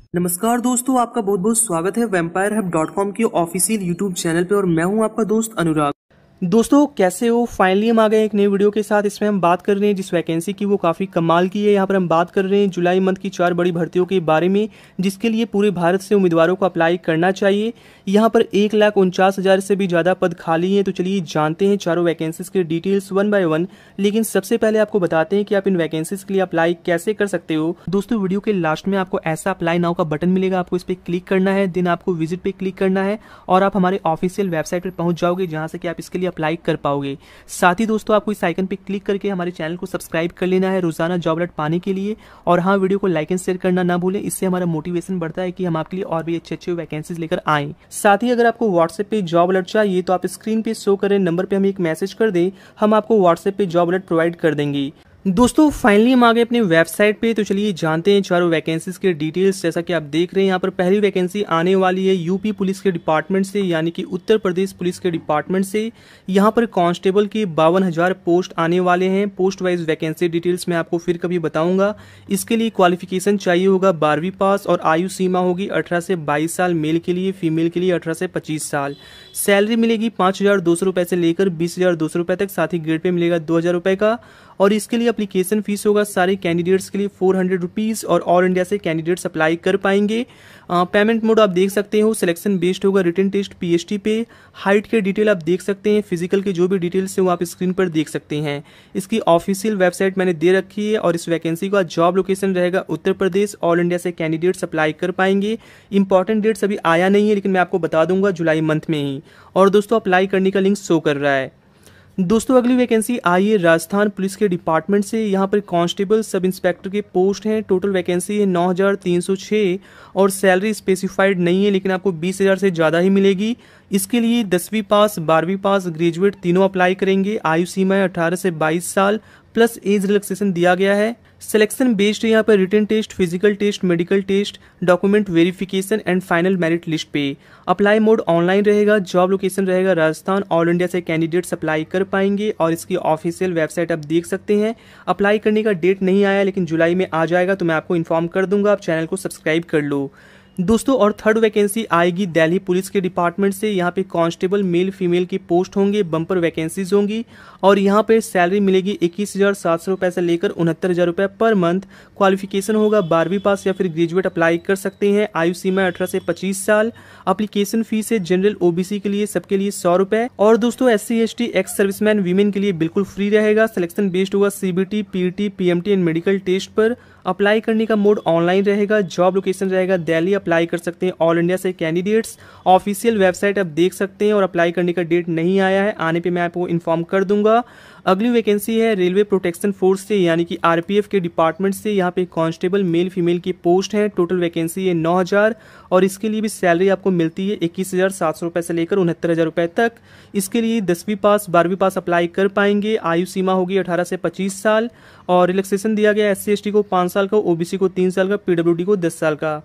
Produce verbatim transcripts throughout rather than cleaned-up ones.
नमस्कार दोस्तों, आपका बहुत बहुत स्वागत है वेम्पायर हब डॉट कॉम के ऑफिशियल यूट्यूब चैनल पे और मैं हूं आपका दोस्त अनुराग। दोस्तों कैसे हो? फाइनली हम आ गए एक नई वीडियो के साथ। इसमें हम बात कर रहे हैं जिस वैकेंसी की वो काफ़ी कमाल की है। यहाँ पर हम बात कर रहे हैं जुलाई मंथ की चार बड़ी भर्तियों के बारे में, जिसके लिए पूरे भारत से उम्मीदवारों को अप्लाई करना चाहिए। यहाँ पर एक लाख उनचास हज़ार से भी ज़्यादा पद खाली हैं। तो चलिए जानते हैं चारों वैकेंसीज के डिटेल्स वन बाय वन। लेकिन सबसे पहले आपको बताते हैं कि आप इन वैकेंसीज के लिए अप्लाई कैसे कर सकते हो। दोस्तों वीडियो के लास्ट में आपको ऐसा अप्लाई नाउ का बटन मिलेगा, आपको इस पर क्लिक करना है, देन आपको विजिट पे क्लिक करना है और आप हमारे ऑफिशियल वेबसाइट पर पहुंच जाओगे, जहां से कि आप इसके लिए अप्लाई कर पाओगे। साथ ही दोस्तों आपको इस आइकन पे क्लिक करके हमारे चैनल को सब्सक्राइब कर लेना है रोजाना जॉब अलर्ट पाने के लिए। और हाँ, वीडियो को लाइक एंड शेयर करना ना भूलें, इससे हमारा मोटिवेशन बढ़ता है कि हम आपके लिए और भी अच्छे अच्छे वैकेंसीज लेकर आएं। साथ ही अगर आपको व्हाट्सएप पे जॉब अलर्ट चाहिए तो आप स्क्रीन पे शो कर रहे नंबर पे हमें एक मैसेज कर दें, हम आपको व्हाट्सएप पे जॉब अलर्ट प्रोवाइड कर देंगे। दोस्तों फाइनली हम आ गए अपने वेबसाइट पे। तो चलिए जानते हैं चारों वैकेंसीज के डिटेल्स। जैसा कि आप देख रहे हैं यहाँ पर पहली वैकेंसी आने वाली है यूपी पुलिस के डिपार्टमेंट से, यानी कि उत्तर प्रदेश पुलिस के डिपार्टमेंट से। यहाँ पर कांस्टेबल के बावन हजार पोस्ट आने वाले हैं। पोस्ट वाइज वैकेंसी डिटेल्स मैं आपको फिर कभी बताऊंगा। इसके लिए क्वालिफिकेशन चाहिए होगा बारहवीं पास और आयु सीमा होगी अठारह से बाईस साल मेल के लिए, फीमेल के लिए अठारह से पच्चीस साल। सैलरी मिलेगी पाँच हजार दो सौ रुपये से लेकर बीस हजार दो सौ रुपये तक। साथ ही ग्रेड पे मिलेगा दो हजार रुपये का। और इसके लिए एप्लीकेशन फीस होगा सारे कैंडिडेट्स के लिए फोर हंड्रेड रुपीज़ और ऑल इंडिया से कैंडिडेट्स अप्लाई कर पाएंगे। पेमेंट मोड आप देख सकते हो, सिलेक्शन बेस्ड होगा, रिटन टेस्ट पीएचटी पे। हाइट के डिटेल आप देख सकते हैं, फिजिकल के जो भी डिटेल्स हैं वो आप स्क्रीन पर देख सकते हैं। इसकी ऑफिशियल वेबसाइट मैंने दे रखी है और इस वैकेंसी का जॉब लोकेशन रहेगा उत्तर प्रदेश। ऑल इंडिया से कैंडिडेट्स अप्लाई कर पाएंगे। इंपॉर्टेंट डेट्स अभी आया नहीं है, लेकिन मैं आपको बता दूंगा जुलाई मंथ में ही। और दोस्तों अप्लाई करने का लिंक शो कर रहा है। दोस्तों अगली वैकेंसी आई है राजस्थान पुलिस के डिपार्टमेंट से। यहाँ पर कांस्टेबल सब इंस्पेक्टर के पोस्ट हैं। टोटल वैकेंसी है नौ हजार तीन सौ छः और सैलरी स्पेसिफाइड नहीं है, लेकिन आपको बीस हजार से ज़्यादा ही मिलेगी। इसके लिए दसवीं पास, बारहवीं पास, ग्रेजुएट तीनों अप्लाई करेंगे। आयु सीमा है अठारह से बाईस साल प्लस एज रिलैक्सेशन दिया गया है। सिलेक्शन बेस्ड यहाँ पर written test, physical test, medical test, document verification and final merit list पे। अप्लाई मोड ऑनलाइन रहेगा। जॉब लोकेशन रहेगा राजस्थान। ऑल इंडिया से कैंडिडेट्स अप्लाई कर पाएंगे और इसकी ऑफिशियल वेबसाइट आप देख सकते हैं। अप्लाई करने का डेट नहीं आया, लेकिन जुलाई में आ जाएगा, तो मैं आपको इन्फॉर्म कर दूंगा। आप चैनल को सब्सक्राइब कर लो। दोस्तों और थर्ड वैकेंसी आएगी दिल्ली पुलिस के डिपार्टमेंट से। यहाँ पे कांस्टेबल मेल फीमेल की पोस्ट होंगे, बम्पर वैकेंसीज होंगी और यहाँ पे सैलरी मिलेगी इक्कीस हजार सात सौ रुपये से लेकर उनहत्तर हजार रुपये पर मंथ। क्वालिफिकेशन होगा बारहवीं पास या फिर ग्रेजुएट अप्लाई कर सकते हैं। आयु सीमा अठारह से पच्चीस साल। एप्लीकेशन फीस है जनरल ओबीसी के लिए सबके लिए सौ रुपये और दोस्तों S C S T ex serviceman women के लिए बिल्कुल फ्री रहेगा। सिलेक्शन बेस्ड होगा CBT, PT, PMT and medical test पर। अप्लाई करने का मोड ऑनलाइन रहेगा। जॉब लोकेशन रहेगा दिल्ली। अप्लाई कर सकते हैं ऑल इंडिया से कैंडिडेट्स। ऑफिशियल वेबसाइट आप देख सकते हैं और अप्लाई करने का डेट नहीं आया है, आने पे मैं आपको इन्फॉर्म कर दूंगा। अगली वैकेंसी है रेलवे प्रोटेक्शन फोर्स से, यानी कि आरपीएफ के डिपार्टमेंट से। यहाँ पे कांस्टेबल मेल फीमेल की पोस्ट है। टोटल वैकेंसी है नौ हजार और इसके लिए भी सैलरी आपको मिलती है इक्कीस हजार सात सौ रुपये से लेकर उनहत्तर हजार रुपये तक। इसके लिए दसवीं पास, बारहवीं पास अप्लाई कर पाएंगे। आयु सीमा होगी अठारह से पच्चीस साल और रिलैक्सेशन दिया गया एस सी एस टी को पाँच साल का, ओबीसी को तीन साल का, पीडब्ल्यूडी को दस साल का।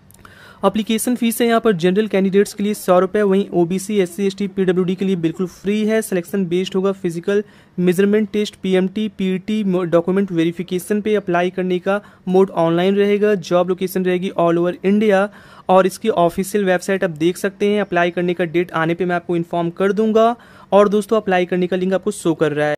एप्लीकेशन फीस है यहाँ पर जनरल कैंडिडेट्स के लिए सौ रुपये, वहीं ओबीसी, एससी, एसटी, पीडब्ल्यूडी के लिए बिल्कुल फ्री है। सिलेक्शन बेस्ड होगा physical, measurement test, PMT, PT, document verification पे। अप्लाई करने का मोड ऑनलाइन रहेगा। जॉब लोकेशन रहेगी ऑल ओवर इंडिया और इसकी ऑफिशियल वेबसाइट आप देख सकते हैं। अप्लाई करने का डेट आने पे मैं आपको इन्फॉर्म कर दूंगा और दोस्तों अप्लाई करने का लिंक आपको शो कर रहा है।